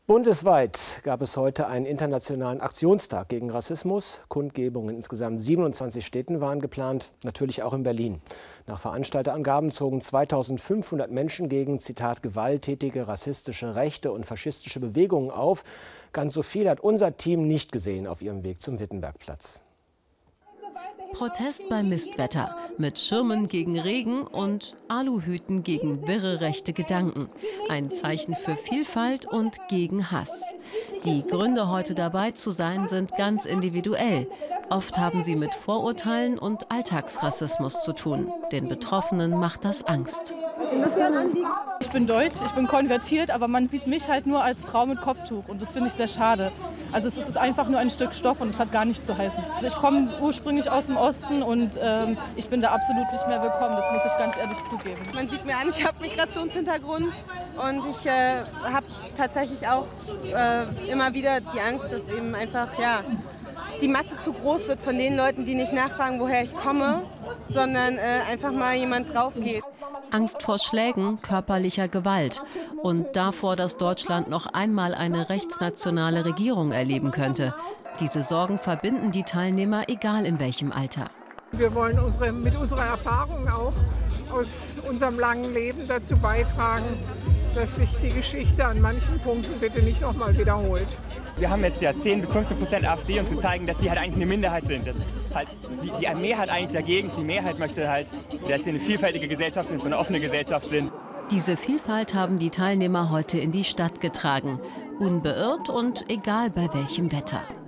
Bundesweit gab es heute einen internationalen Aktionstag gegen Rassismus. Kundgebungen in insgesamt 27 Städten waren geplant, natürlich auch in Berlin. Nach Veranstalterangaben zogen 2500 Menschen gegen, Zitat, gewalttätige, rassistische, rechte und faschistische Bewegungen auf. Ganz so viel hat unser Team nicht gesehen auf ihrem Weg zum Wittenbergplatz. Protest bei Mistwetter, mit Schirmen gegen Regen und Aluhüten gegen wirre rechte Gedanken. Ein Zeichen für Vielfalt und gegen Hass. Die Gründe, heute dabei zu sein, sind ganz individuell. Oft haben sie mit Vorurteilen und Alltagsrassismus zu tun. Den Betroffenen macht das Angst. Ich bin deutsch, ich bin konvertiert, aber man sieht mich halt nur als Frau mit Kopftuch und das finde ich sehr schade. Also es ist einfach nur ein Stück Stoff und es hat gar nichts zu heißen. Also ich komme ursprünglich aus dem Osten und ich bin da absolut nicht mehr willkommen, das muss ich ganz ehrlich zugeben. Man sieht mir an, ich habe Migrationshintergrund und ich habe tatsächlich auch immer wieder die Angst, dass eben einfach die Masse zu groß wird von den Leuten, die nicht nachfragen, woher ich komme, sondern einfach mal jemand drauf geht. Angst vor Schlägen, körperlicher Gewalt und davor, dass Deutschland noch einmal eine rechtsnationale Regierung erleben könnte. Diese Sorgen verbinden die Teilnehmer, egal in welchem Alter. Wir wollen mit unserer Erfahrung auch aus unserem langen Leben dazu beitragen, dass sich die Geschichte an manchen Punkten bitte nicht noch mal wiederholt. Wir haben jetzt ja 10–15% AfD, um zu zeigen, dass die halt eigentlich eine Minderheit sind. Das halt die Mehrheit eigentlich dagegen. Die Mehrheit möchte halt, dass wir eine vielfältige Gesellschaft sind, so eine offene Gesellschaft sind. Diese Vielfalt haben die Teilnehmer heute in die Stadt getragen. Unbeirrt und egal bei welchem Wetter.